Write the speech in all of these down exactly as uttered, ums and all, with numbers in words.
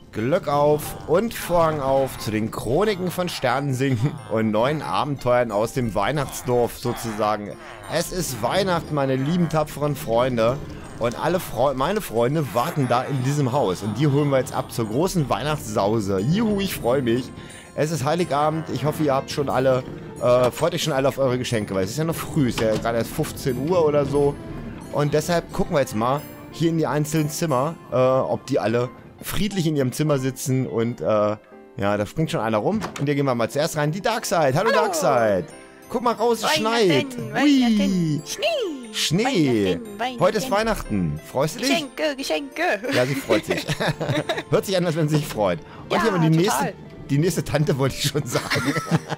Glück auf und Vorhang auf zu den Chroniken von Sternensingen und neuen Abenteuern aus dem Weihnachtsdorf sozusagen. Es ist Weihnachten, meine lieben tapferen Freunde. Und alle Fre meine Freunde warten da in diesem Haus. Und die holen wir jetzt ab zur großen Weihnachtssause. Juhu, ich freue mich. Es ist Heiligabend. Ich hoffe, ihr habt schon alle, äh, freut euch schon alle auf eure Geschenke. Weil es ist ja noch früh. Es ist ja gerade erst fünfzehn Uhr oder so. Und deshalb gucken wir jetzt mal hier in die einzelnen Zimmer, äh, ob die alle friedlich in ihrem Zimmer sitzen. Und, äh, ja, da springt schon einer rum. Und hier gehen wir mal zuerst rein. Die Darkseid. Hallo, Hallo. Darkseid. Guck mal raus, es schneit. Ui. Schnee. Schnee. Weihnachten, Weihnachten. Heute ist Weihnachten. Freust du dich? Geschenke, Geschenke. Ja, sie freut sich. Hört sich an, als wenn sie sich freut. Und Ja, hier haben wir die total. nächste, die nächste Tante, wollte ich schon sagen.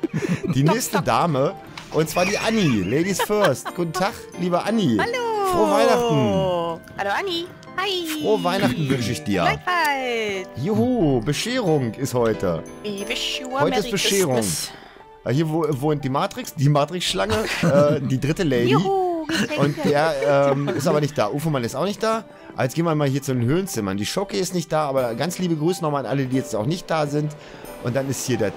Die nächste Dame. Und zwar die Anni. Ladies first. Guten Tag, liebe Anni. Hallo. Frohe Weihnachten. Hallo Anni. Hi. Frohe Weihnachten wünsche ich dir. Gleichfalls. Juhu, Bescherung ist heute. We wish you a Heute Merry ist Bescherung. Christmas. Äh, Hier wo, wohnt die Matrix, die Matrix-Schlange, äh, die dritte Lady. Juhu, Geschenke. Und der ähm, ist aber nicht da. Ufomann ist auch nicht da. Aber jetzt gehen wir mal hier zu den Höhlenzimmern. Die Schoki ist nicht da, aber ganz liebe Grüße nochmal an alle, die jetzt auch nicht da sind. Und dann ist hier der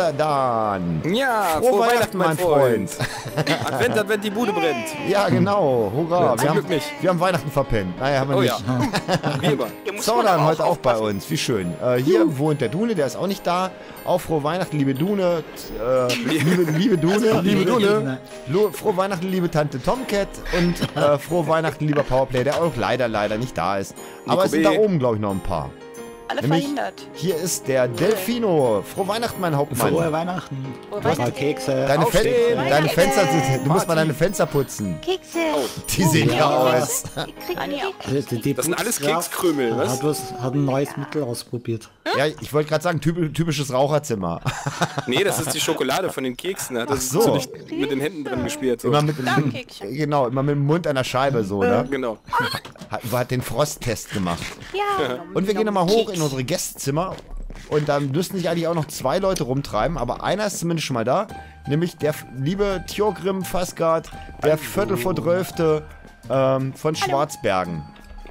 Zordan. Ja, Frohe Weihnachten, mein Freund. Advent, Advent, die Bude brennt. Ja, genau. Hurra. Ja, wir, zum haben, Glück nicht. wir haben Weihnachten verpennt. Naja, haben wir Oh nicht. ja, wie immer. Hier muss man Zordan aber heute auch bei aufpassen. uns. Wie schön. Äh, hier wohnt der Dune, der ist auch nicht da. Auch frohe Weihnachten, liebe Dune. Äh, liebe, liebe Dune. Liebe Dune. Lo, frohe Weihnachten, liebe Tante Tomcat. Und äh, frohe Weihnachten, lieber Powerplay, der auch leider, leider nicht da ist. Aber es sind da Nico B. oben, glaube ich, noch ein paar. Alle Nämlich- verhindert. Hier ist der Delfino. Frohe Weihnachten, mein Hauptmann. Frohe Weihnachten. Frohe Du hast Weihnachten. Kekse. Deine, Fen Aufstehen. deine Fenster sind, du musst mal Party. deine Fenster putzen. Kekse. Die sehen ja Ja. aus. Ich krieg Anni auch. Also die- die Das sind alles Putzkraft Kekskrümel, was? Hat, was, hat ein neues Mittel ausprobiert. Ja, ich wollte gerade sagen, typ, typisches Raucherzimmer. Nee, das ist die Schokolade von den Keksen. Da hat das Ach so. so nicht mit den Händen drin gespielt. So. Immer mit, Darmkekschen. genau, immer mit dem Mund an der Scheibe so, ne? Genau. Hat, hat den Frosttest gemacht. Ja. Und wir gehen nochmal hoch in unsere Gästezimmer. Und da müssten sich eigentlich auch noch zwei Leute rumtreiben, aber einer ist zumindest schon mal da. Nämlich der f- liebe Tjorgrim Fasgard, der Viertel vor Drölfte ähm, von Schwarzbergen.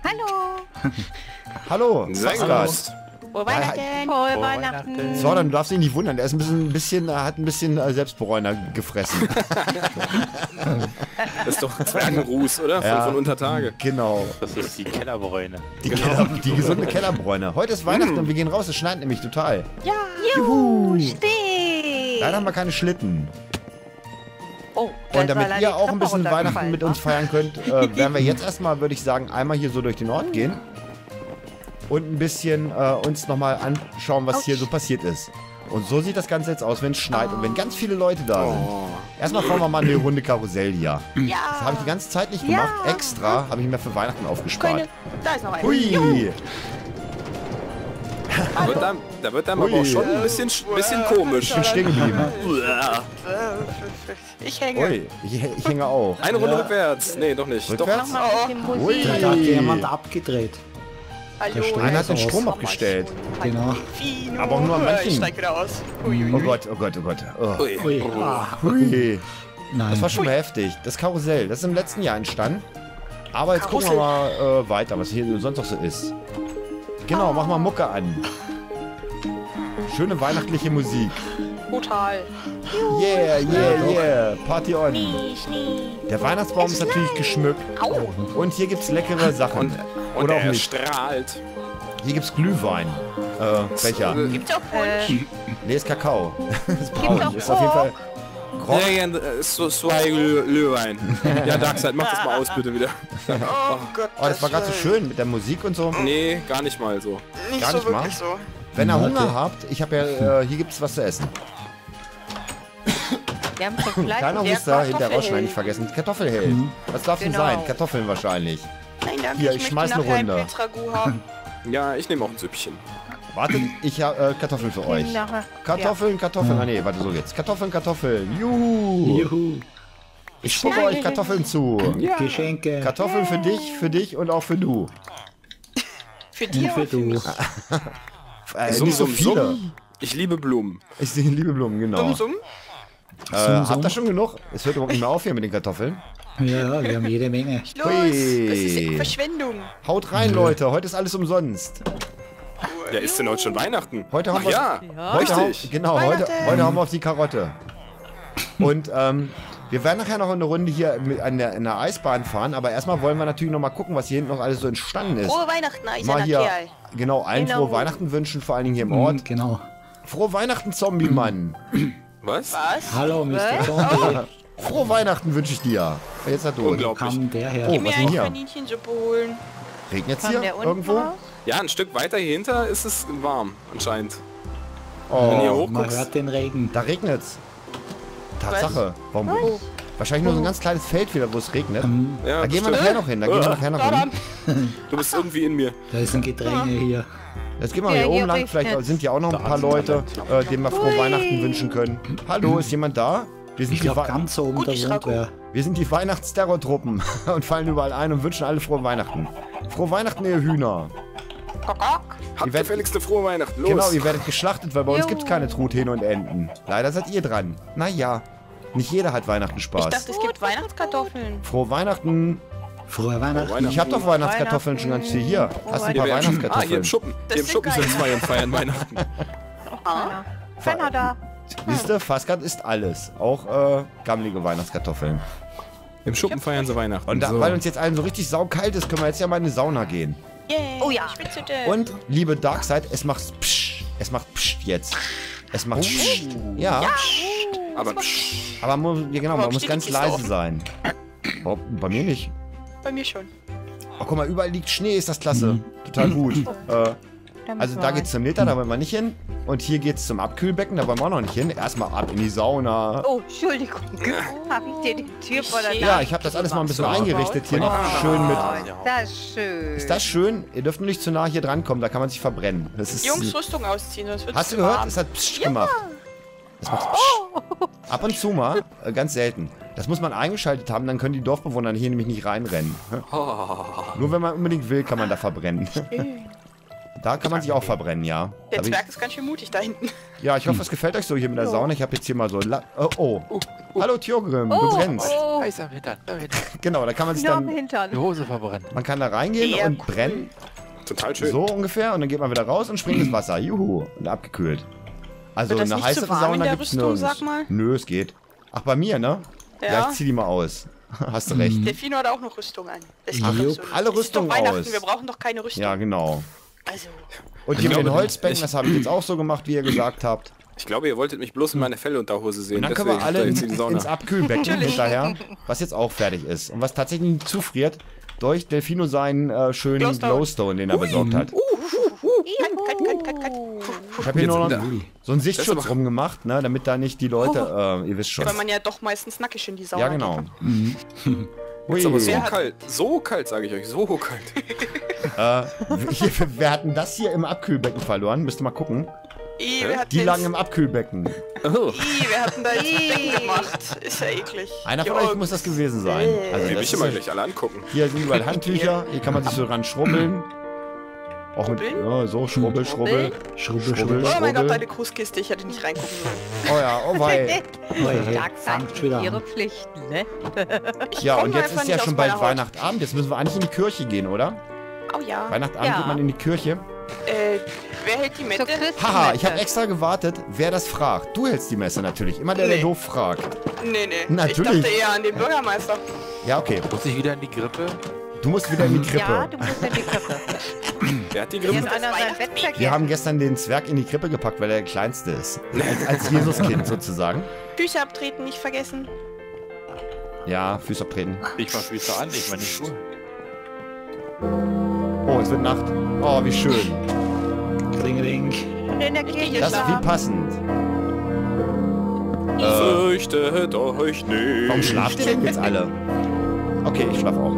Hallo. Hallo, Sein Fasgard. Gast. Frohe Weihnachten. Frohe Weihnachten. Sordan, du darfst dich nicht wundern, der ist ein bisschen, ein bisschen, hat ein bisschen äh, Selbstbräuner gefressen. Das ist doch Zwergenruß, oder? Von, Ja. von Untertage. Genau. Das ist die Kellerbräune. Die, Keller, die gesunde Kellerbräune. Heute ist Weihnachten und wir gehen raus, es schneit nämlich total. Ja. Juhu. Steh. Leider haben wir keine Schlitten. Oh, Da Und ist damit mal ihr die auch ein Treppe bisschen Weihnachten runtergefallen, mit wa? uns feiern könnt, äh, werden wir jetzt erstmal, würde ich sagen, einmal hier so durch den Ort gehen. Und ein bisschen äh, uns nochmal anschauen, was hier so passiert ist. Und so sieht das Ganze jetzt aus, wenn es schneit und wenn ganz viele Leute da sind. Oh. Erstmal fahren wir mal eine Runde Karussell hier. Das Ja. habe ich die ganze Zeit nicht gemacht. Ja. Extra habe ich mir für Weihnachten aufgespart. Keine. Da ist noch ein. Hui! Da wird dann, da wird dann aber Ui. auch schon ein bisschen, bisschen komisch. Ich bin stehen geblieben. Ich hänge. Ui, ich, ich hänge auch. Eine Runde rückwärts. Nee, doch nicht. Doch. Rückwärts? Nochmal ein bisschen Ui. Musik. Da hat jemand abgedreht. Hallo. Der Strom Einer hat den aus. Strom abgestellt. Genau. Fino. Aber auch nur an manchen. Ich steig wieder aus. Ui, ui, Oh ui. Gott, oh Gott, oh Gott. Oh. Ui. Ui. Ah, Hui. nein. Das war schon mal heftig. Das Karussell, das ist im letzten Jahr entstanden. Aber jetzt gucken wir mal äh, weiter, was hier sonst noch so ist. Genau, mach mal Mucke an. Schöne weihnachtliche Musik. Brutal. Yeah, yeah, yeah. Party on. Schnee, Schnee. Der Weihnachtsbaum ist natürlich geschmückt. Au. Und hier gibt's leckere Sachen. Und, und Oder auch er nicht. strahlt. Hier gibt's Glühwein. Äh, Becher. Äh, Gibt's auch Punsch? Nee, ist Kakao. Das ist Gibt's braun. auch Ist auf jeden Fall Grog. Sehr gern, äh, so, so ein Lö- Löwein. Ja, Darkseid, mach das mal aus, bitte wieder. Oh Gott. Oh, das war gerade so schön mit der Musik und so. Nee, gar nicht mal so. Nicht Gar so nicht mal. wirklich so. Wenn ihr Warte. Hunger habt, ich habe ja, äh, hier gibt's was zu essen. Wir haben Schokolade. Kleiner der Muster hinter Kartoffelheld. rausschneiden, nicht vergessen. Kartoffelheld. Was darf denn Genau. sein? Kartoffeln wahrscheinlich. Nein, danke. Hier, ich möchte schmeiß eine nachher ein Runde. Pilzragout haben. Ja, ich nehme auch ein Süppchen. Wartet, ich habe äh, Kartoffeln für euch. Nachher. Kartoffeln, Kartoffeln. Ah nee, warte, so jetzt. Kartoffeln, Kartoffeln. Juhu. Juhu. Ich spucke euch Kartoffeln zu. Geschenke. Kartoffeln für dich, für dich und auch für du. Für Und dich für und für du. mich. Äh, Summ, nicht so summ, viele. summ. Ich liebe Blumen. Ich sehe liebe Blumen, genau. Summ, summ. Äh, Summ, habt ihr summ. schon genug? Es hört überhaupt nicht mehr auf hier mit den Kartoffeln. Ja, wir haben jede Menge. Los, Hui. das ist ja Verschwendung. Haut rein, Leute. Heute ist alles umsonst. Ja, ist denn heute schon Weihnachten? Heute haben Ach wir- ja, Heute haben, richtig. genau, heute, Weihnachten. heute haben wir auf die Karotte. Und ähm, wir werden nachher noch eine Runde hier mit, an der, in der Eisbahn fahren, aber erstmal wollen wir natürlich noch mal gucken, was hier hinten noch alles so entstanden ist. Frohe Weihnachten, Mal eiserner hier, Kerl. genau, allen Genau. frohe Weihnachten wünschen, vor allen Dingen hier im Mhm, Ort. genau. Frohe Weihnachten, Zombie-Mann. Was? Was? Hallo, Mister Was? Zombie. Frohe Weihnachten wünsche ich dir. Jetzt hat du. Unglaublich. Kam der her? Oh, Gib mir was denn ein hier? Kaninchensuppe holen. Regnet's Kam hier der unten irgendwo? raus? Ja, ein Stück weiter hier hinter ist es warm, anscheinend. Wenn ihr Oh, hochguckst. Man hört den Regen. da regnet's. Tatsache. Warum? Wahrscheinlich nur so ein ganz kleines Feld wieder, wo es regnet. Ähm, Ja, Da gehen wir bestimmt. nachher noch hin. Da gehen wir nachher noch hin. Du bist irgendwie in mir. da ist ein Gedränge hier. Jetzt gehen wir Ja, hier hier oben lang. regnet's. Vielleicht sind ja auch noch ein paar Leute, äh, denen wir frohe Weihnachten wünschen können. Hallo, ist jemand da? Wir sind Ich die, glaube, Wei- ganz oben Gut, da ich wohnt Racco. wer. wir sind die Weihnachtsterrortruppen und fallen überall ein und wünschen alle frohe Weihnachten. Frohe Weihnachten, ihr Hühner. Kokok. Habt werdet- gefälligste frohe Weihnachten. Los. Genau, ihr werdet geschlachtet, weil bei uns Jo. gibt es keine Truthähne und Enten. Leider seid ihr dran. Naja, nicht jeder hat Weihnachten Ich Spaß. dachte, es gibt Weihnachtskartoffeln. Frohe Weihnachten. Frohe Weihnachten. Weihnachten. Ich habe doch Weihnachtskartoffeln schon ganz viel hier. Hast du ein paar Hier, wir- ah, hier Weihnachtskartoffeln? im Schuppen. Das Hier im sind Schuppen geil. sind zwei und feiern Weihnachten. Ah. Keiner da. Siehst du, Faskat ist alles. Auch äh, gammelige Weihnachtskartoffeln. Im Schuppen feiern sie Weihnachten. Und da, so. weil uns jetzt allen so richtig saukalt ist, können wir jetzt ja mal in die Sauna gehen. Yay. Oh ja. Schwitzhütte. Und, liebe Darkseid, es macht psch. Es macht psch jetzt. Es macht psch. Ja, Aber psch, aber mu- ja, genau, man Warum muss steht ganz die Kiste leise offen? sein. Oh, bei mir nicht. Bei mir schon. Oh, guck mal, überall liegt Schnee, ist das klasse. Total gut. Äh, also da geht's zum Meter, da wollen wir nicht hin. Und hier geht's zum Abkühlbecken, da wollen wir auch noch nicht hin. Erstmal ab in die Sauna. Oh, Entschuldigung. Hab ich dir die Tür vor der Ja, ich habe das alles mal ein bisschen eingerichtet hier noch. Schön mit. Das ist schön. Ist das schön? Ihr dürft nur nicht zu nah hier drankommen, da kann man sich verbrennen. Das ist, Jungs, Rüstung ausziehen, sonst wird hast du es gehört? warm. Es hat psch gemacht. Das macht psch. Ab und zu mal, äh, ganz selten. Das muss man eingeschaltet haben, dann können die Dorfbewohner hier nämlich nicht reinrennen. Nur wenn man unbedingt will, kann man da verbrennen. Da kann man sich auch verbrennen, ja. Da Der hab ich, Zwerg ist ganz schön mutig da hinten. ja, ich hoffe, es gefällt euch so hier mit der Sauna. Ich habe jetzt hier mal so... La oh, oh. Hallo, Tjogrim, du brennst. Oh, Heißer Ritter, der Ritter. Genau, da kann man sich noch am dann... Hintern. Die Hose verbrennen. Man kann da reingehen Sehr und cool. brennen. total schön. So ungefähr. Und dann geht man wieder raus und springt ins Wasser. Juhu. Und abgekühlt. Also Wird das eine nicht zu heißere warm in Sauna der gibt's Rüstung, nirgends. sag mal? Nö, es geht. Ach, bei mir, ne? Ja, Ja. ich zieh die mal aus. Hast du recht. Delfino hat auch noch Rüstung an. Das geht Ach, doch jupp. so nicht. Alle Es ist Rüstung doch Weihnachten, aus. wir brauchen doch keine Rüstung. Ja, genau. Also, Und hier mit glaube, den Holzbänken, ich- das habe ich jetzt auch so gemacht, wie ihr gesagt habt. Ich glaube, ihr wolltet mich bloß in meine Fellunterhose sehen. Und dann können wir deswegen alle da in, jetzt in die Sauna. ins Abkühlbecken hinterher, was jetzt auch fertig ist. Und was tatsächlich nicht zufriert, durch Delfino seinen äh, schönen Glowstone. Glowstone, den er besorgt hat. cut, cut, cut, cut. Ich habe hier nur noch Jetzt- so einen Das Sichtschutz ist aber- rumgemacht, ne, damit da nicht die Leute, äh, ihr wisst schon. Weil man ja doch meistens nackig in die Sauna Ja, genau. geht. Ui, Ist aber so Wer hat- kalt. So kalt, sage ich euch. So kalt. äh, hier, wer hat denn das hier im Abkühlbecken verloren? Müsst ihr mal gucken. Ih, wer hat Die jetzt- lagen im Abkühlbecken. Oh. Ih, wer hat denn da jetzt ein Becken gemacht? Ist ja eklig. Einer von Jungs. euch muss das gewesen sein. Also Die will das ich ist immer ja- gleich alle angucken. hier sind überall Handtücher, hier kann man sich so ran schrubbeln. Auch mit, ja, so, schrubbel, schrubbel. Schrubbel, Schrubbel. schrubbel. Oh mein Gott, Schrubbel. deine Grußkiste, ich hätte nicht reingucken sollen. Oh ja, oh wei. Oh, hey, Stark sein, fangt wieder ihre an. Pflichten, ne? Ich Ja, komm und jetzt einfach ist ja nicht schon aus bald meiner Haut. Weihnachtabend. Jetzt müssen wir eigentlich in die Kirche gehen, oder? Oh ja. Weihnachtabend Ja. geht man in die Kirche. Äh, wer hält die Zur Mette? Christmette. Haha, ich habe extra gewartet, wer das fragt. Du hältst die Messe natürlich. Immer der, der Nee. doof fragt. Nee, nee. Natürlich. Ich dachte eher an den Bürgermeister. Ja, okay. Muss ich wieder in die Grippe? Du musst wieder in die Krippe. Ja, du musst in die Krippe. Wer hat die Hier Grippe? hat einer sein Bett Wir vergessen. haben gestern den Zwerg in die Krippe gepackt, weil er der Kleinste ist. Als, als Jesuskind sozusagen. Füße abtreten, nicht vergessen. Ja, Füße abtreten. Ich mach Füße an, ich meine Schuhe. Oh, es wird Nacht. Oh, wie schön. Klingeling. Und in der Kirche Das ist wie schlafen. passend. Äh, Fürchtet euch nicht. warum schlaft ihr denn jetzt alle? Okay, ich schlafe auch.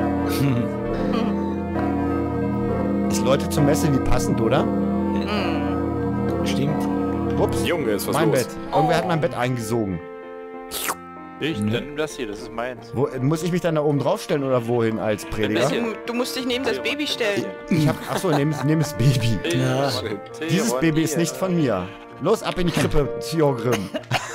Ist Leute zur Messe wie passend, oder? Stimmt. Ups, Junge, ist was mein los. Bett. Irgendwer hat mein Bett eingesogen. Ich, Mhm. dann nimm das hier, das ist meins. Wo, muss ich mich dann da oben draufstellen oder wohin als Prediger? bisschen. Du, du musst dich neben das Baby stellen. Ich hab, achso, nehm, nehm das Baby. Ja. Dieses Baby ist nicht von mir. Los, ab in die Krippe, Tjogrim.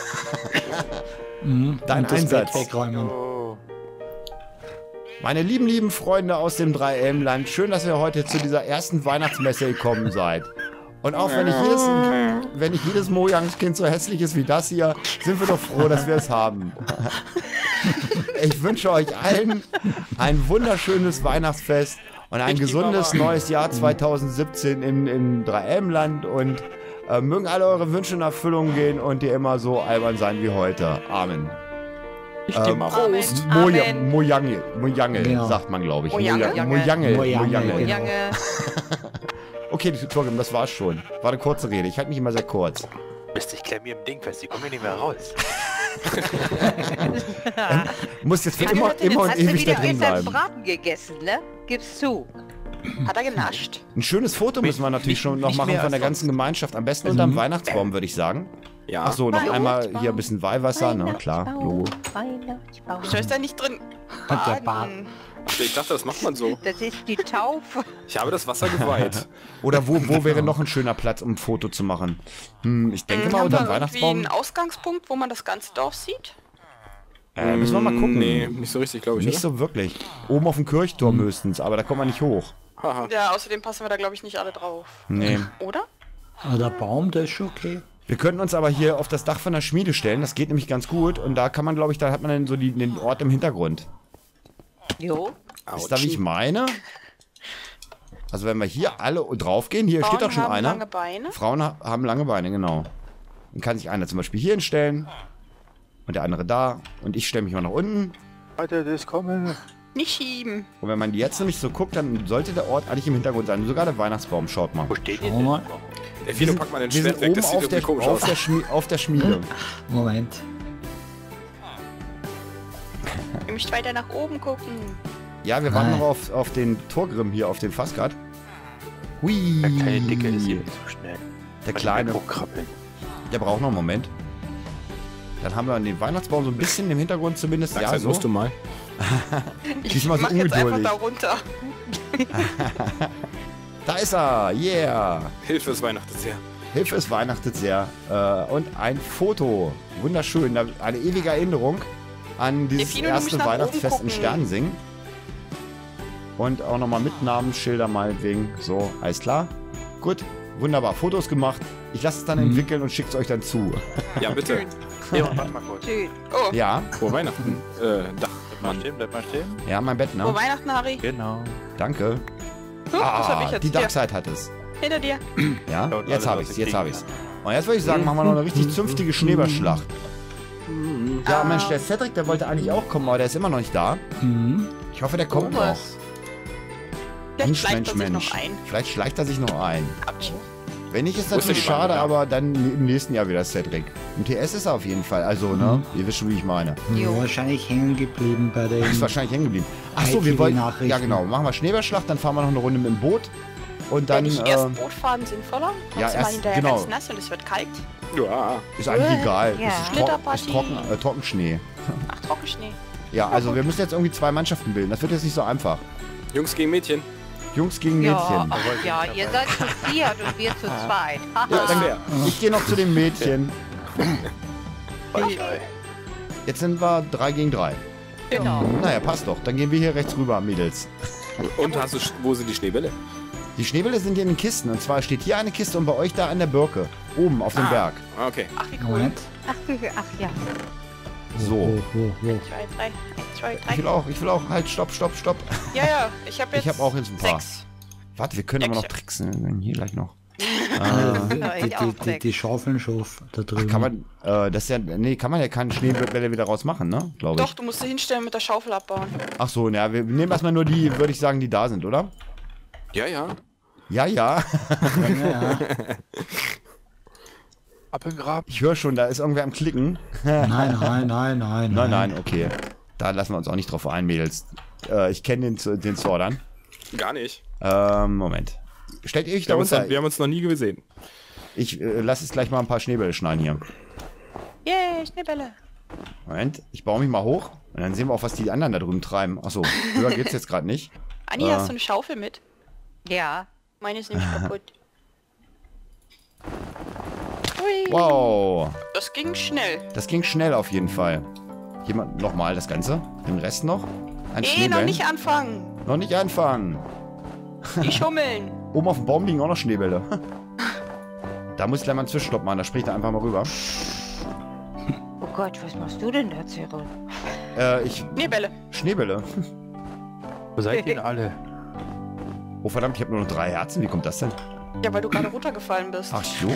Mhm. Dein Und das Einsatz. Bett wegräumen. Oh. Meine lieben, lieben Freunde aus dem drei M-Land, schön, dass ihr heute zu dieser ersten Weihnachtsmesse gekommen seid. Und auch wenn nicht jedes, wenn nicht jedes Mojangskind so hässlich ist wie das hier, sind wir doch froh, dass wir es haben. Ich wünsche euch allen ein wunderschönes Weihnachtsfest und ein gesundes neues Jahr zweitausendsiebzehn in, in Dreieilmland und äh, mögen alle eure Wünsche in Erfüllung gehen und ihr immer so albern sein wie heute. Amen. Ich geh mal Amen. raus. Moja, Amen. Mojangel, Mojangel Genau. sagt man, glaube ich. Mojangel. Moja- Mojangel. Mojangel. Mojangel. Jange. Okay, Torgrim, das war's schon. War eine kurze Rede. Ich halte mich immer sehr kurz. Mist, ich klemm mir im Ding fest, ich komme hier nicht mehr raus. Muss jetzt für Ja, immer, Leute, immer jetzt und Hast du ewig da wieder drin gestern bleiben. Braten gegessen, ne? Gib's zu. Hat er genascht? Ein schönes Foto müssen wir natürlich nicht- schon noch nicht machen mehr von der als ganzen Gemeinschaft. Am besten unterm Weihnachtsbaum, würde ich sagen. Ja. Ach so, noch Hallo. einmal hier ein bisschen Weihwasser, ne? Klar, Logo. Weihnachtsbaum. Wieso ist da nicht drin? Und der Bart. Baden. Ach, ich dachte, das macht man so. Das ist die Taufe. Ich habe das Wasser geweiht. Oder wo, wo wäre noch ein schöner Platz, um ein Foto zu machen? Hm, ich denke mal Haben unter wir dem irgendwie Weihnachtsbaum. einen Ausgangspunkt, wo man das ganze Dorf sieht? Äh, müssen wir mal gucken. Nee, nicht so richtig, glaube ich. Nicht so wirklich. Oben auf dem Kirchturm höchstens, aber da kommt man nicht hoch. Oder? Haha. Ja, außerdem passen wir da, glaube ich, nicht alle drauf. Nee. Oder? Ah, der Baum, der ist schon okay. Wir könnten uns aber hier auf das Dach von der Schmiede stellen. Das geht nämlich ganz gut. Und da kann man, glaube ich, da hat man dann so die, den Ort im Hintergrund. Jo. Ist da, wie ich meine? Also wenn wir hier alle draufgehen, hier steht Frauen doch schon haben einer. lange Beine. Frauen ha haben lange Beine, genau. Dann kann sich einer zum Beispiel hier hinstellen und der andere da und ich stelle mich mal nach unten. Alter, das kommen. Nicht schieben. Und wenn man jetzt nämlich so guckt, dann sollte der Ort eigentlich im Hintergrund sein. Sogar der Weihnachtsbaum, schaut mal. Wo steht Schau ihr mal. denn? Der Fino packt mal den Wir Schwert sind weg, oben das sieht auf der, irgendwie komisch auf, aus. der Schmie auf der Schmiede. Moment. Ihr müsst weiter nach oben gucken. Ja, wir warten Nein. noch auf, auf den Torgrim hier, auf den Fassgard. Hui. Der kleine Dicke ist hier zu schnell. Der Mal kleine, hochkrabbeln. der braucht noch einen Moment. Dann haben wir den Weihnachtsbaum so ein bisschen im Hintergrund zumindest. Sag, Ja, halt, so. musst du mal. Ich Diesmal so mach jetzt einfach ungeduldig. da runter. Da ist er, yeah. Hilfe, es Weihnachten sehr. Hilfe, es weihnachtet sehr. Äh, und ein Foto. Wunderschön. Da- Eine ewige Erinnerung an dieses Fino, du musst erste nach oben Weihnachtsfest in gucken. Sternsing. Und auch nochmal mit Namensschilder meinetwegen. So, alles klar. Gut, wunderbar. Fotos gemacht. Ich lasse es dann entwickeln und schicke es euch dann zu. Ja, bitte. Ja, warte mal kurz. Schön. Oh, Ja, Vor Weihnachten. Äh, Dach. Bleib mal stehen, bleib mal stehen. ja, mein Bett, oh ne? Weihnachten, Harry. Genau. Danke. Huh, das hab ich Ah, jetzt. die Hier, Darkseid hat es. hinter dir. Ja, Ja, und jetzt alle habe was ich's, sie jetzt kriegen. habe ich's. Und jetzt würde ich sagen, machen wir noch eine richtig zünftige Schneeballschlacht. Ja, Mensch, der Cedric, der wollte eigentlich auch kommen, aber der ist immer noch nicht da. Mhm. Ich hoffe, der kommt noch. Thomas. Vielleicht Mensch, schleicht Mensch, er sich Mensch. noch ein. Vielleicht schleicht er sich noch ein. Abschied. Wenn nicht, ist Wo ist natürlich denn die Bande schade, da? aber dann im nächsten Jahr wieder Cedric. Im T S ist er auf jeden Fall, also, ne? Ihr wisst schon, wie ich meine. Jo. Wahrscheinlich hängen geblieben bei den... Ist wahrscheinlich hängen geblieben. Ach so, I T wir wollen... V-Nachrichten. Ja, genau. Machen wir Schneeballschlacht, dann fahren wir noch eine Runde mit dem Boot. Und Wäre dann, nicht äh, erst Boot fahren sinnvoller? ja, Kommst du mal erst- hinterher genau. ganz nass und es wird kalt. Ja. ist eigentlich egal. Ja. Es ist, tro Schlitterpartie. ist trocken, äh, Trockenschnee. Ach, Trockenschnee. Ja, also wir müssen jetzt irgendwie zwei Mannschaften bilden. Das wird jetzt nicht so einfach. Jungs gegen Mädchen. Jungs gegen Ja, Mädchen. ach, ja, ihr seid zu viert und wir zu zweit. Ja, ist Dann, fair. ich gehe noch zu den Mädchen. Okay. Jetzt sind wir drei gegen drei. Genau. Naja, passt doch. Dann gehen wir hier rechts rüber, Mädels. Und hast du, Sch- wo sind die Schneebälle? Die Schneebälle sind hier in den Kisten. Und zwar steht hier eine Kiste und bei euch da an der Birke. Oben auf dem Berg. Ah, okay. Ach, wie cool. Moment. Ach, ach ja. So. Wo, wo, wo. Zwei, drei. Eins, zwei, Ich drei. will auch, ich will auch, halt, stopp, stopp, stopp. Ja, ja. Ich habe jetzt Ich habe auch jetzt ein paar. sechs. Warte, wir können aber noch Sechs. tricksen. Hier gleich noch. Ah, Ja, die, ich die, auch die, sechs. die Schaufeln schuf da drüben. Kann man, äh, das ist ja, nee, kann man ja keine Schneebälle wieder rausmachen, ne? Glaube Doch, ich. du musst sie hinstellen mit der Schaufel abbauen. Ach so, na, wir nehmen erstmal nur die, würde ich sagen, die da sind, oder? Ja, ja. Ja, ja. Ja, ja. Ab in Grab. Ich höre schon, da ist irgendwer am Klicken. Nein, nein, nein, nein. Nein, nein, okay. Da lassen wir uns auch nicht drauf ein, Mädels. Äh, ich kenne den, den Swordern. Gar nicht. Ähm, Moment. Stellt ihr euch Wir da haben, uns unter? noch, wir haben uns noch nie gesehen. Ich äh, lasse jetzt gleich mal ein paar Schneebälle schneiden hier. Yay, Schneebälle. Moment, ich baue mich mal hoch und dann sehen wir auch, was die anderen da drüben treiben. Achso, höher geht's jetzt gerade nicht. Anni, Äh. hast du eine Schaufel mit? Ja. Meine ist nämlich kaputt. Hui. Wow, Das ging schnell. das ging schnell auf jeden Fall. Jemand, nochmal das Ganze. Den Rest noch. Ein Eh, noch Schneebällen. nicht anfangen. Noch nicht anfangen. Die schummeln. Oben auf dem Baum liegen auch noch Schneebälle. Da muss ich gleich mal einen Zwischenstopp machen, da spricht er einfach mal rüber. Oh Gott, was machst du denn da, Cyril? Äh, ich... Schneebälle. Schneebälle. Wo seid ihr denn alle? Oh verdammt, ich habe nur noch drei Herzen. Wie kommt das denn? Ja, weil du gerade runtergefallen bist. Ach so.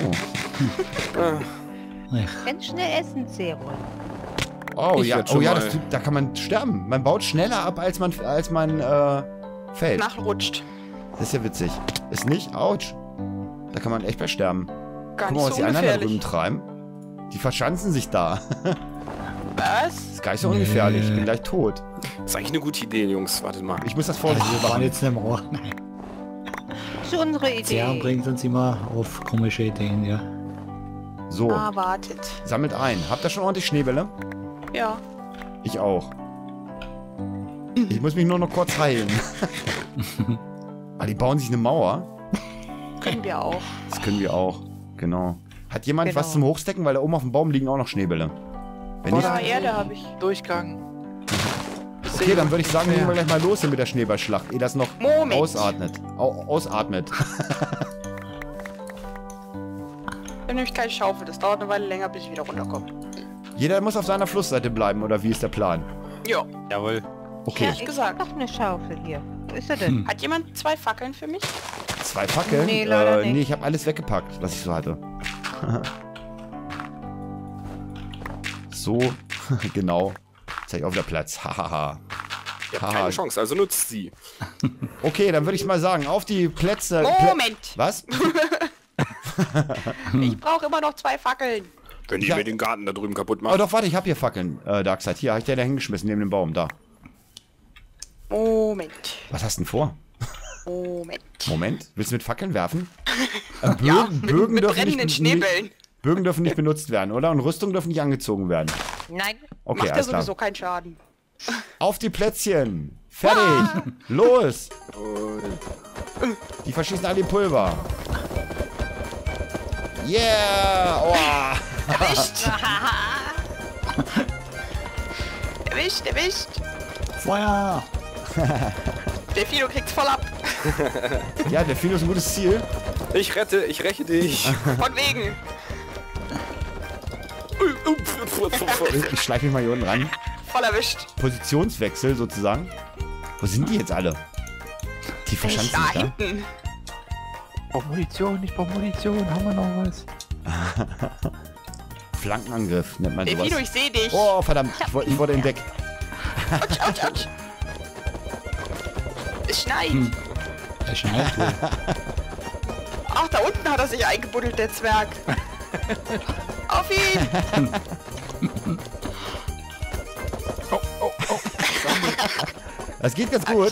Ach, Ganz schnell essen, Cyril. Oh Ich ja, werd schon oh ja, mal- das, da kann man sterben. Man baut schneller ab, als man, als man äh, fällt. Nachrutscht. Das ist ja witzig. Ist nicht? Autsch. Da kann man echt bei sterben. Gar Guck nicht mal, was so die anderen da drüben ungefährlich. treiben. Die verschanzen sich da. Was? Ist gar nicht so ungefährlich. Ich bin gleich tot. Das ist eigentlich eine gute Idee, Jungs. Wartet mal. Ich muss das also vorsichtig wir waren machen. jetzt nicht im Rohr. Das ist unsere Idee. Zern bringt uns immer auf komische Ideen, ja. So, Ah, wartet. sammelt ein. Habt ihr schon ordentlich Schneebälle? Ja. Ich auch. Ich muss mich nur noch kurz heilen. Ah, die bauen sich eine Mauer. Können wir auch. Das können wir auch. Genau. Hat jemand Genau. was zum Hochstecken? Weil da oben auf dem Baum liegen auch noch Schneebälle. Wenn nicht, Ja, Erde habe ich. Durchgang. okay, dann würde ich sagen, legen wir gleich mal los hier mit der Schneeballschlacht, ehe das noch Moment. ausatmet. Au ausatmet. Ich habe nämlich keine Schaufel. Das dauert eine Weile länger, bis ich wieder runterkomme. Jeder muss auf seiner Flussseite bleiben, oder wie ist der Plan? Ja. Jawohl. Okay, ich gesagt. Noch eine Schaufel hier. Wo ist er denn? Hat jemand zwei Fackeln für mich? zwei Fackeln? Nee, leider äh, nicht. nee, ich habe alles weggepackt, was ich so hatte. So, genau. Zeig auf der Platz. Hahaha. Ihr habt Haha. keine Chance, also nutzt sie. Okay, dann würde ich mal sagen, auf die Plätze. Plä- Moment. Was? Ich brauche immer noch zwei Fackeln. Wenn die Ja. mir den Garten da drüben kaputt Oh machen. doch, warte, ich habe hier Fackeln, äh, Darkseid. Hier, habe ich dir da hingeschmissen, neben dem Baum, da. Moment. Was hast du denn vor? Moment. Moment, willst du mit Fackeln werfen? Äh, Bögen, Ja, mit, Bögen, mit dürfen brennenden nicht, Schneebällen. Bögen dürfen nicht benutzt werden, oder? Und Rüstung dürfen nicht angezogen werden. Nein. Okay, Macht ja alles klar. sowieso keinen Schaden. Auf die Plätzchen. Fertig. Los. Die verschießen alle Pulver. Yeah. Oh. Erwischt! erwischt, erwischt! Feuer! Der Fido kriegt's voll ab. Ja, der Philo ist ein gutes Ziel. Ich rette, ich räche dich. Von wegen. Ich, ich schleife mich mal hier unten ran. Voll erwischt. Positionswechsel sozusagen. Wo sind die jetzt alle? Die verschanzen Da sich da. hinten. Ich brauch Munition, ich brauch Munition. Haben wir noch was? Flankenangriff nennt man Der Fido, sowas. ich seh dich. Oh, verdammt. Ich, wurde- ich wurde entdeckt. Autsch, autsch, autsch. Es schneit. Er schneit wohl. Ach, da unten hat er sich eingebuddelt, der Zwerg. Auf ihn! Das geht ganz gut.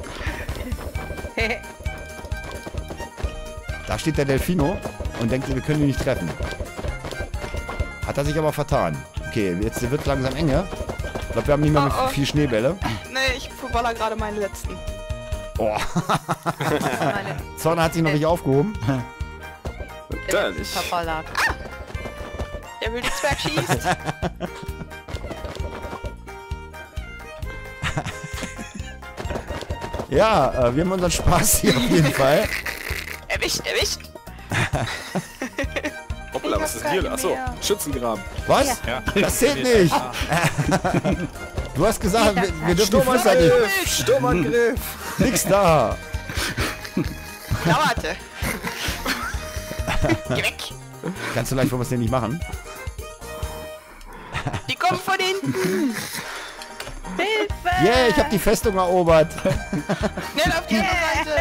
Da steht der Delfino und denkt, wir können ihn nicht treffen. Hat er sich aber vertan. Okay, jetzt wird langsam enge. Ich glaube, wir haben nicht mehr Oh, oh. viel Schneebälle. Nee, ich verballer gerade meinen letzten. Oh, Meine Zorn hat sich noch nicht aufgehoben. Dann letzten verballert. Der wilde Zwerg schießt. Ja, äh, wir haben unseren Spaß hier auf jeden Fall. Erwischt, erwischt. Hoppla, Ich was hab ist hier? keinen Achso, mehr. Schützengraben. Was? Ja. Das zählt nicht. Du hast gesagt, wir, wir dürfen die Flüsse nicht. Sturmangriff! Sturmangriff! Nix da. Na, warte. Geh weg. Ganz so leicht wollen wir es denn nicht machen. Die kommen von hinten. Hilfe! Yeah, ich habe die Festung erobert. Schnell auf die andere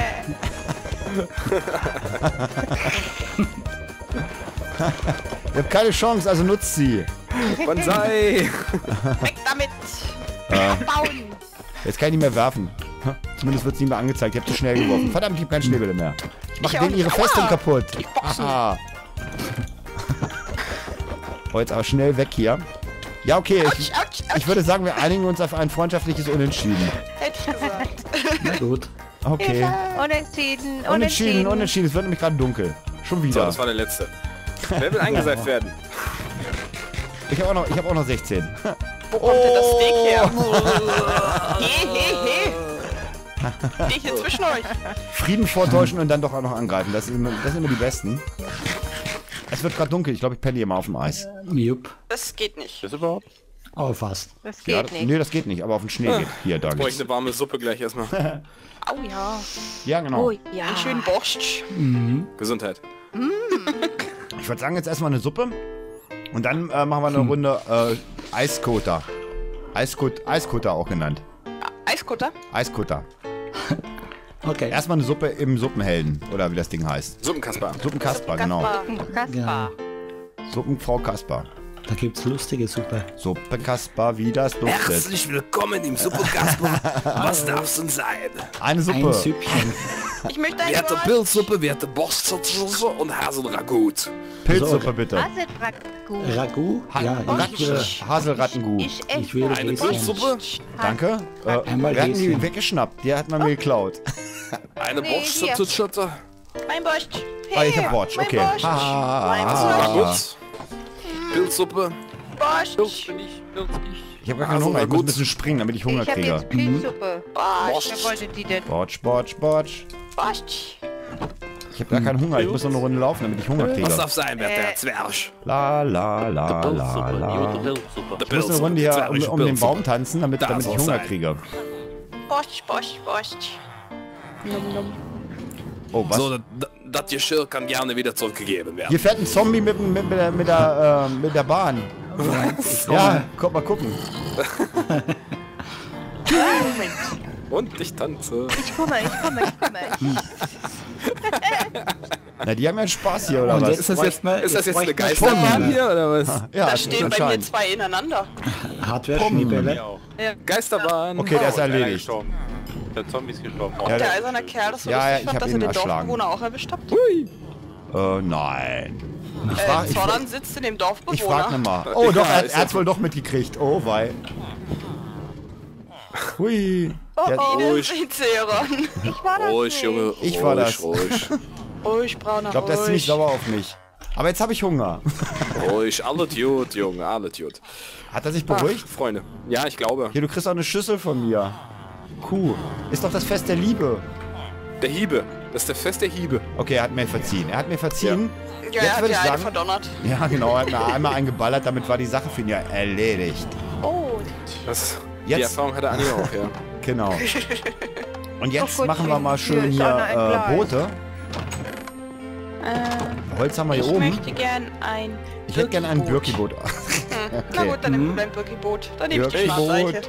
Seite. Ihr habt keine Chance, also nutzt sie. Banzai! Weg damit. Äh, Bauen. jetzt kann ich nicht mehr werfen. Zumindest wird es nicht mehr angezeigt. Ich habe zu schnell geworfen. Verdammt, ich habe keine Schneebälle mehr. Ich mache Ich auch denen ihre nicht. Festung Aua. kaputt. Ich boxe. Aha. Oh, jetzt aber schnell weg hier. Ja, okay. Ich, Autsch, autsch, autsch. ich würde sagen, wir einigen uns auf ein freundschaftliches Unentschieden. Hätte ich gesagt. Na gut. Okay. Unentschieden, Unentschieden, unentschieden. unentschieden. Es wird nämlich gerade dunkel. Schon So, wieder. das war der letzte. Wer will eingeseift werden? Ich habe auch, noch- ich hab auch noch sechzehn. Wo kommt denn das Steak her? He, he, he. Ich hier zwischen euch. Frieden vortäuschen und dann doch auch noch angreifen. Das sind immer, das sind immer die besten. Es wird gerade dunkel. Ich glaube, ich penne hier mal auf dem Eis. Jupp. Das geht nicht. Das überhaupt? Aber fast. Das Ja, geht nicht. nee, das geht nicht, aber auf den Schnee geht. Hier, da Brauche ich geht's. eine warme Suppe gleich erstmal. Au ja. Ja, genau. Oh ja. Einen schönen Borscht. Gesundheit. Ich würde sagen, jetzt erstmal eine Suppe. Und dann äh, machen wir eine Runde äh, Eiskoter. Eiskot Eiskoter auch genannt. Eiskutter? Eiskoter. Okay. Erstmal eine Suppe im Suppenhelden. Oder wie das Ding heißt. Suppenkasper. Suppenkasper, genau. Kaspar. Suppenfrau Kasper. Da gibt's lustige Suppe. Suppenkasper, wie das duftet. Herzlich willkommen im Suppenkasper. Was darf's denn sein? Eine Ein Suppe. Süppchen. Ich möchte eine Werte Borscht. Pilzsuppe, werte Borstsuppe und Haselragout. Pilzsuppe bitte. Haselbrackgut. Ragout? Ja, ich würde, Haselrattengut. Ich ich esse würde Eine das gerne. Pilzsuppe, Danke. Äh, Einmal wir hatten die Häschen. weggeschnappt. Die hat man mir geklaut. eine Nee, hier. Borstsuppe, Mein Borscht. Ah, ich hab Hey, Watch, mein okay. Borscht. Ha, Mein ha, Borscht. ha. Ragout, Pilzsuppe. Borscht. Bin ich, bin ich. Ich habe gar keinen Hunger. Ich muss ein bisschen springen, damit ich Hunger Ich habe kriege. jetzt Pilzsuppe. Borscht. Wer wollte die denn? Botsch, botsch, botsch. Borscht. Ich habe gar keinen Hunger. Ich muss noch eine Runde laufen, damit ich Hunger Was kriege. darf sein, werte Äh. Herr Zwerg? La, la, la, la, la. Pilzsuppe. Ich muss eine Runde hier um, um den Baum tanzen, damit, Da damit ich soll's Hunger sein. kriege. Borscht, Borscht, Borscht. Oh, was? So, das- das Geschirr kann gerne wieder zurückgegeben werden. Hier fährt ein Zombie mit, mit, mit, der, mit, der, äh, mit der Bahn. Ja, kommt mal gucken. Und ich tanze. Ich komme, ich komme, ich komme. Na, die haben ja Spaß hier, oder Und was? jetzt Ist das jetzt, bräuchten wir- ist das jetzt eine bräuchten wir Geisterbahn Pumpen. hier, oder was? Ja, Da stehen bei mir anscheinend. zwei ineinander. Hardware-Schneebälle. Geisterbahn. Okay, der ist Einer erledigt. gestorben. Der Zombie ist gestorben. Ja, Der eiserne Kerl, das so Ja, ja, lustig ich fand, hab dass er ihn den erschlagen. Dorfbewohner auch erwischt hat. Äh, nein. Ich frag, Äh, ich, Zollern sitzt in dem ich frag Dorfbewohner. ne mal. Oh, doch, er, ist er hat's wohl doch mitgekriegt. Oh, wei. Hui. Der, Ruhig. Seeron. Ich war das Ruhig, nicht. Junge. Ich war das. Ruhig, Ruhig, brauner ich glaube, der ist ziemlich sauer auf mich. Aber jetzt habe ich Hunger. ruhig. Alles gut, Junge, alles gut. Hat er sich beruhigt? Freunde. Ja, ich glaube. Hier, du kriegst auch eine Schüssel von mir. Kuh. Ist doch das Fest der Liebe. Der Hiebe. Das ist der Fest der Hiebe. Okay, er hat mir verziehen. Er hat mir verziehen. Ja, er Jetzt hat würde ja ich eine sagen... verdonnert. Ja, genau. Er hat mir einmal eingeballert. Damit war die Sache für ihn ja erledigt. Oh, Das, die Jetzt- Erfahrung hat er Anni auch, ja. Genau. Und jetzt Oh Gott, machen wir mal hier schön ist hier auch noch ein äh, Gleis. Boote. Äh, Holz haben wir hier ich oben. möchte gern ein Ich hätte gerne ein Birki-Boot. Hm. Na gut, dann nimm dein Birki-Boot. Dann nehme ich die Birki-Boot. Schwarzeiche.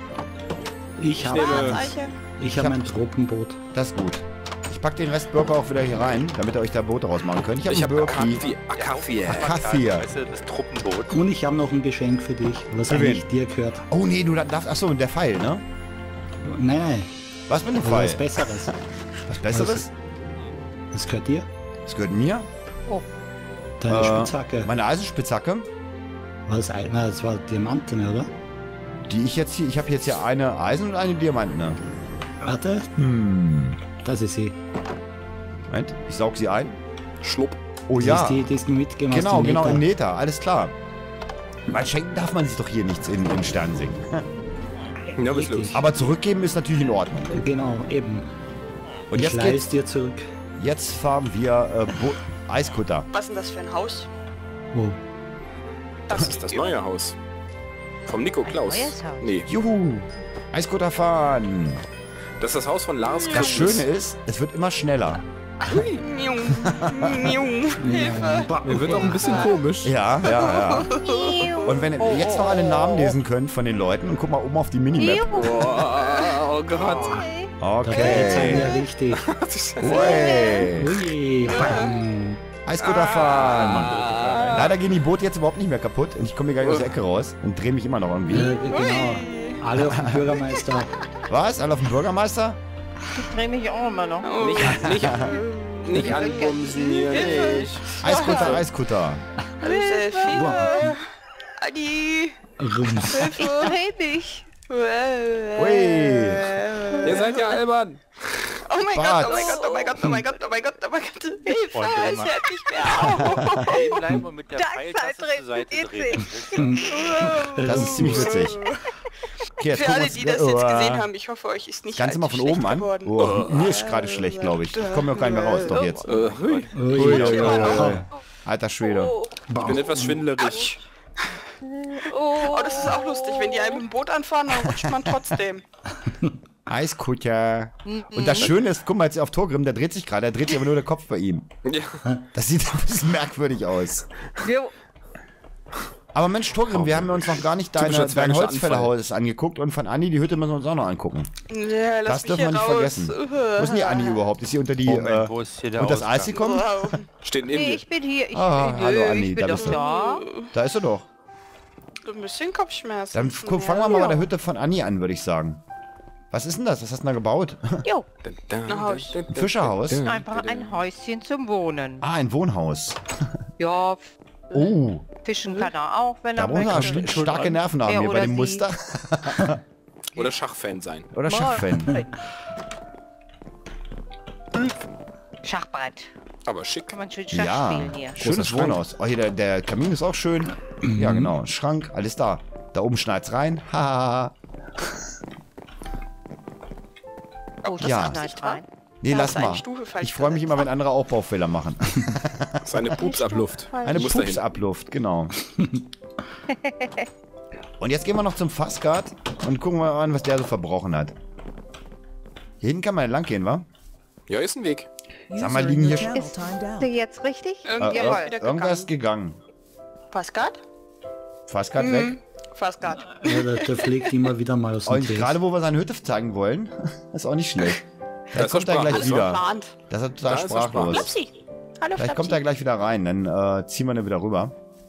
Ich habe Schwarzeiche. ich hab ein Tropenboot. Das ist gut. Ich pack den Rest Birke auch wieder hier rein, damit ihr euch da Boote rausmachen könnt. Ich habe Ich einen habe Birki. Kaffee. Kaffee. Kaffee. Weißt du, das Truppenboot. Und ich habe noch ein Geschenk für dich, was Für eigentlich wen? dir gehört. Oh nee, du darfst... Achso, der Pfeil, ne? Nein, nein, Was mit dem aber Pfeil? was Besseres. Was Besseres? Das gehört dir. Das gehört mir. Deine Äh, Spitzhacke. Meine Eisenspitzhacke, Was, na, das war Diamanten, oder? die ich jetzt hier... Ich habe jetzt hier eine Eisen und eine Diamanten, ne? Warte, Hm. das ist sie. Moment, ich saug sie ein. Schlupp. Oh Das ja. ist die, die ist mitgemacht. Genau, genau, im Nether. Alles klar. Weil schenken darf man sich doch hier nichts in, in Sternsing. Ja, was ist los? Richtig. Aber zurückgeben ist natürlich in Ordnung. Genau, eben. Und ich jetzt leih geht's... es dir zurück. Jetzt fahren wir äh, Bo Eiskutter. Was ist denn das für ein Haus? Wo? Das ist das neue Haus. Vom Nico Klaus. Neues Haus. Nee, Juhu! Eiskutter fahren! das ist das Haus von Lars Das Christmas. Schöne ist, es wird immer schneller. Miau. Miau. Hilfe. Mir wird auch ein bisschen komisch. Ja, ja, ja. Und wenn ihr jetzt noch alle Namen lesen könnt von den Leuten und guck mal oben auf die Minimap. Oh, oh Gott. Da geht's einem ja Okay. richtig. Ui. Ui, bam. Eiskutter fahren. Leider gehen die Boote jetzt überhaupt nicht mehr kaputt und ich komme hier gar nicht aus der Ecke raus und drehe mich immer noch Äh, irgendwie. genau. Alle auf den Bürgermeister. Was? Alle auf den Bürgermeister? Ich dreh mich auch immer noch. Nicht, nicht, nicht anbumsen hier, nicht. Eiskutter, Eiskutter. Hilfe. Adi. Rums. Ich dreh mich. Ui. Ihr seid ja albern. Oh mein Bart. Gott, oh mein Gott, oh mein Gott, oh mein Gott, oh mein Gott, oh mein Gott. Hilfe, Und es immer- hört nicht mehr auf. Stehen bleiben und mit der Das Pfeiltaste verdreht zur Seite mit drehen. Das ist ziemlich witzig. Okay, jetzt Für gucken wir alle, uns- die das Oh, jetzt gesehen haben, ich hoffe, euch ist nicht Ganz immer allzu von oben schlecht an. geworden. Oh, mir ist gerade schlecht, glaube ich. Ich komme ja auch gar nicht mehr raus, doch jetzt. Äh, hui. Ui, Ui, ui, ui, immer ui. noch. Alter Schwede. Oh, Ich bin etwas schwindelerig. oh, das ist auch lustig. Wenn die einem im Boot anfahren, dann rutscht man trotzdem. Eiskutter. Und das Schöne ist, guck mal jetzt auf Torgrim, der dreht sich gerade, der dreht sich aber nur der Kopf bei ihm. Ja. Das sieht ein bisschen merkwürdig aus. Jo. Aber Mensch, Torgrim, wir haben uns noch gar nicht deine, Typischer dein zwergischer Holzfällerhaus angeguckt und von Anni, die Hütte müssen wir uns auch noch angucken. Ja, lass Das mich dürfen wir hier nicht raus. vergessen. Wo ist denn die Anni überhaupt? Ist sie unter die, Moment, äh, wo ist hier der unter das Eis Ausgang? gekommen? Wow. Steht in Nee, Indien. ich bin hier. Ich, Ah, nö, hallo, Anni, ich da bin doch bist du. da. Da ist sie doch. Ein bisschen Kopfschmerzen. Dann guck, fangen wir mal bei der Hütte von Anni an, würde ich sagen. Was ist denn das? Was hast du denn da gebaut? Jo, Ein Haus. Ein Fischerhaus? einfach ein Häuschen zum Wohnen. Ah, ein Wohnhaus. Ja, Oh, fischen kann er auch, wenn da er muss er möchte. st starke Nerven haben Er hier bei oder dem sie. Muster. Oder Schachfan sein. Oder Schachfan. Schachbrett. Aber schick. Kann man schön Schach Ja, spielen hier. schönes Schrank. Wohnhaus. Oh, hier der, der Kamin ist auch schön. Ja, genau. Schrank, alles da. Da oben schneit's rein. Haha. Oh, das Ja. ist nicht rein. Nee, Da lass hast du eine mal. Stufe falsch Ich freue mich gesetzt. immer, wenn andere auch Baufehler machen. Das ist eine Pupsabluft. Eine Muss dahin. Pupsabluft, genau. Und jetzt gehen wir noch zum Fassgard und gucken wir mal an, was der so verbrochen hat. Hier hinten kann man lang gehen, wa? Ja, ist ein Weg. Sag mal, liegen hier... Ist sie jetzt richtig? Irgendwie Äh, ist ir wieder irgendwas ist gegangen. gegangen. Pascal? Fassgard weg. Pascal. Ja, der, der fliegt immer wieder mal aus dem Und Käse. gerade wo wir seine Hütte zeigen wollen, ist auch nicht schlecht. Da Vielleicht ist kommt er er gleich sprachlos. wieder. Geplant. Das ist total Da ist er sprachlos. Flapsi. Hallo Vielleicht kommt er gleich wieder rein, dann äh, ziehen wir ihn wieder rüber.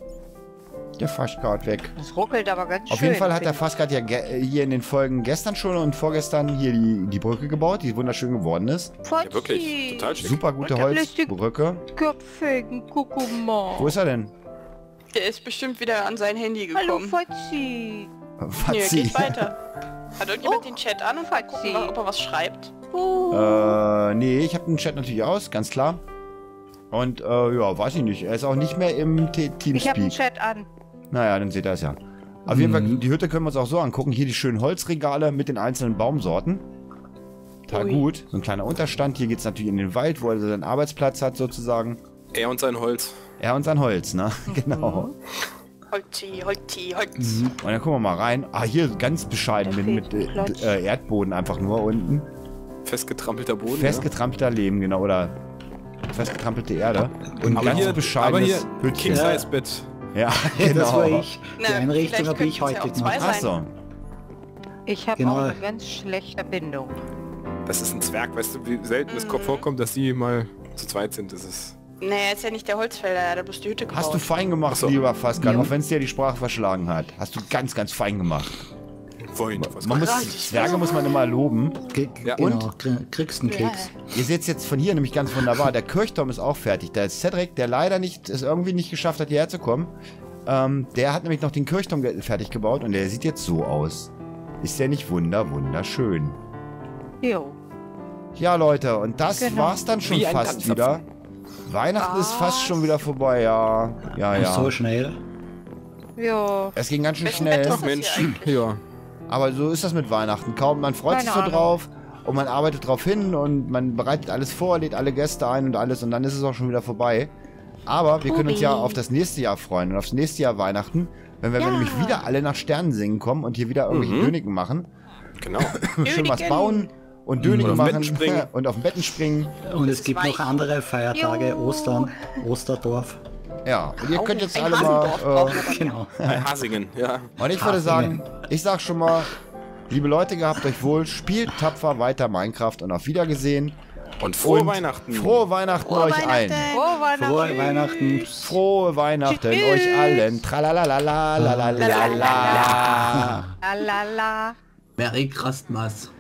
Der Fassgard weg. Das ruckelt aber ganz schön. Auf jeden Fall hat der finde Fassgard ja ge- äh, hier in den Folgen gestern schon und vorgestern hier die, die Brücke gebaut, die wunderschön geworden ist. ich. Ja, wirklich. Total schick. Super gute Und der lustige- Holzbrücke. Köpfigen, guck mal. Wo ist er denn? Der ist bestimmt wieder an sein Handy Hallo, gekommen. Fotzi. Nee, Fazzi. geht weiter. Hat irgendjemand Oh, den Chat an und mal gucken, Fazzi. ob er was schreibt? Oh. Äh, nee, ich habe den Chat natürlich aus, ganz klar. Und, äh, ja, weiß ich nicht. Er ist auch nicht mehr im T- Ich habe einen Teamspeak. Chat an. Naja, dann seht ihr es ja. Auf jeden Fall, die Hütte können wir uns auch so angucken. Hier die schönen Holzregale mit den einzelnen Baumsorten. Total Ui. gut. So ein kleiner Unterstand. Hier geht es natürlich in den Wald, wo er seinen Arbeitsplatz hat sozusagen. Er und sein Holz. Er und sein Holz, ne? Genau. Holzi, Holzi, Holz. Und dann gucken wir mal rein. Ah, hier ganz bescheiden Da mit, fehlt mit ein äh, Platz. äh, Erdboden einfach nur unten. Festgetrampelter Boden. Festgetrampelter Leben, genau. Oder festgetrampelte Erde. Und Ja. Aber ganz hier, aber bescheidenes hier Hütchen. King-Size-Bett. Ja, Das genau. war ich. Die Na, Einrichtung vielleicht habe ich könnten's ja heute auch zwei gemacht. Ach so. Ich habe Genau. auch eine ganz schlechte Bindung. Das ist ein Zwerg, weißt du, wie selten es vorkommt, dass die mal zu zweit sind. Das ist... Nee, er ist ja nicht der Holzfäller, er hat bloß die Hütte gebaut. Hast du fein gemacht, Ach so. lieber Faskal, Ja. auch wenn es dir die Sprache verschlagen hat. Hast du ganz, ganz fein gemacht. Vorhin. Was Man muss, Richtig. Zwerge muss man immer loben. Ge Ja. Genau, krie- kriegst einen Keks. Ihr seht es jetzt von hier nämlich ganz wunderbar. Der Kirchturm ist auch fertig. Der Cedric, der leider nicht, es irgendwie nicht geschafft hat, hierher zu kommen, ähm, der hat nämlich noch den Kirchturm ge- fertig gebaut und der sieht jetzt so aus. Ist der nicht wunder, wunderschön. Jo. Ja, Leute, und das Genau. war's dann schon Wie ein fast Tanzapfen. wieder. Weihnachten ist fast schon wieder vorbei, ja. Ja, ja. So schnell. Jo. Es ging ganz schön Wessen schnell. Bett ist Ach das Mensch, hier eigentlich? ja. Aber so ist das mit Weihnachten. Kaum, man freut Keine sich so Ahnung. drauf und man arbeitet drauf hin und man bereitet alles vor, lädt alle Gäste ein und alles und dann ist es auch schon wieder vorbei. Aber wir können uns ja auf das nächste Jahr freuen und aufs nächste Jahr Weihnachten, wenn wir Ja. nämlich wieder alle nach Sternen singen kommen und hier wieder irgendwelche Mhm. Döniken machen. Genau. Schön was Döniken. bauen und Döniken Und auf machen Betten springen. und auf den Betten springen. Und es gibt noch andere Feiertage, Jo. Ostern, Osterdorf. Ja, und ihr könnt jetzt Ein alle Hasendorf mal... brauchen Äh, wir dann. Genau. Bei Hasingen, ja. und ich würde sagen, ich sag schon mal, liebe Leute, gehabt euch wohl, spielt tapfer weiter Minecraft und auf Wiedergesehen. Und frohe und Weihnachten. Frohe Weihnachten Frohe euch allen. Weihnachten. Frohe Weihnachten. Frohe Weihnachten. Frohe Weihnachten Tschüss. euch allen. Tralalalala. La la la. Merry Christmas.